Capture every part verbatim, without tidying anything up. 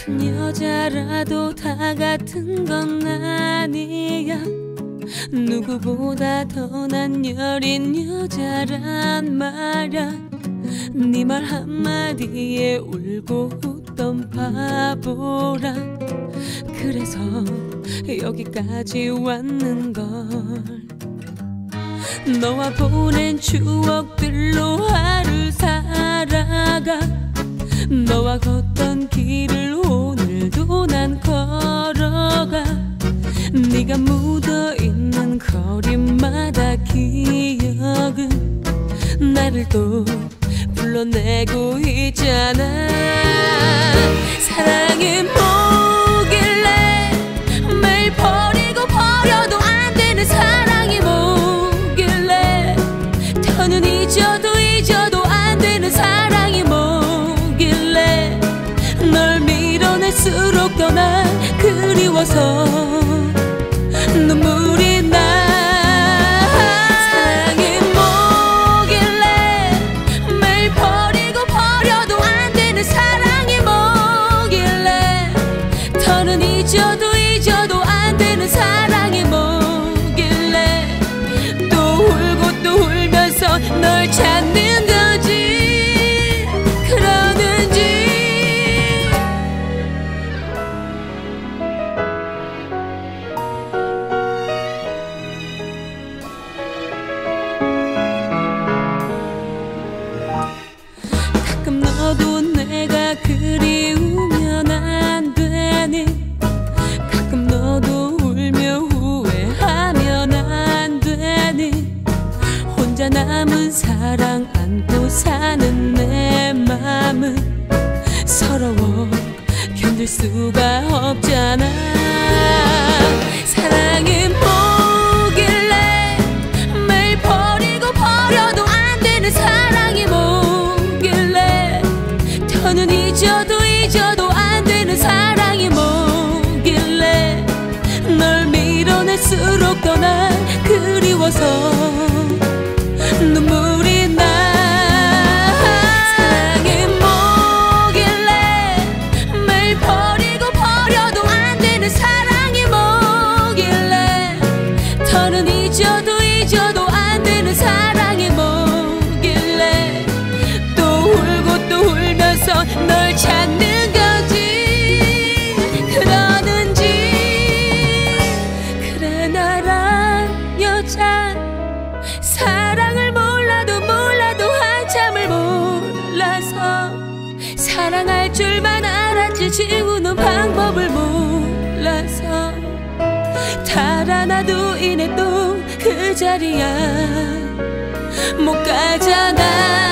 같은 여자라도 다 같은 건 아니야. 누구보다 더 난 여린 여자란 말야. 네 말 한마디에 울고 웃던 바보라. 그래서 여기까지 왔는걸. 너와 보낸 추억들로 하루 살아가. 너와 걷던 길을 오늘도 난 걸어가. 네가 묻어있는 거리마다 기억은 나를 또 불러내고 있잖아. 사랑이 뭐길래 매일 버리고 버려도 안 되는 사랑이 뭐길래 더는 잊어도 잊어도 안 되는 사랑이 뭐길래 널 밀어낼수록 더 난 그리워서 눈물이 나. 사랑이 뭐길래 매일 버리고 버려도 안 되는 사랑이 뭐길래 더는 잊어도 잊어도 안 되는 사랑이 뭐길래 또 울고 또 울면서 널 찾는 거지. 그러는지. 가끔 너도 내가 그리우면 안 되니. 가끔 너도 울며 후회하면 안 되니. 혼자 남은 사랑 안고 사는 내 맘은 서러워 견딜 수가 없잖아. 사랑이 뭐길래 매일 버리고 버려도 안 되는 사랑이 뭐길래 더는 잊어도 잊어도 안 되는 사랑이 뭐길래 널 밀어낼수록 더 난 그리워서 눈물이 나. 사랑이 뭐길래 매일 버리고 버려도 안 되는 사랑이 뭐길래 더는 잊어도 잊어도 안 되는 사랑이 뭐길래 또 울고 또 울면서 널 찾는 거지. 그러는지. 그래 나란 여자 사랑을 몰라도 몰라도 한참을 몰라서 사랑할 줄만 알았지 지우는 방법을 몰라서 달아나도 이내 또 그 자리야 못 가잖아.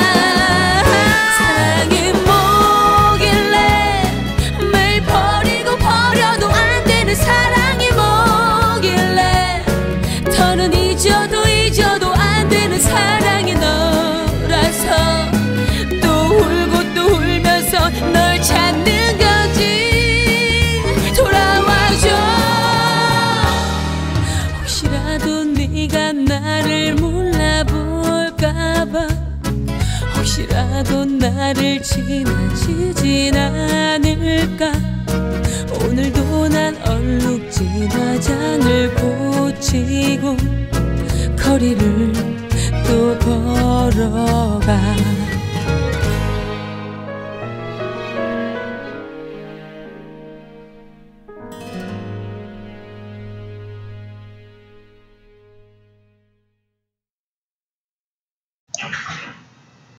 사랑이 뭐길래 매일 버리고 버려도 안 되는 사랑이 뭐길래 더는 잊어도 잊어도 안 되는 사랑이 너라서 또 울고 또 울면서 널 찾는 거지. 돌아와줘. 혹시라도 네가 나를 몰라볼까봐. 혹시라도 나를 지나치진 않을까. 오늘도 난 얼룩진 화장을 고치고 거리를 또 걸어가.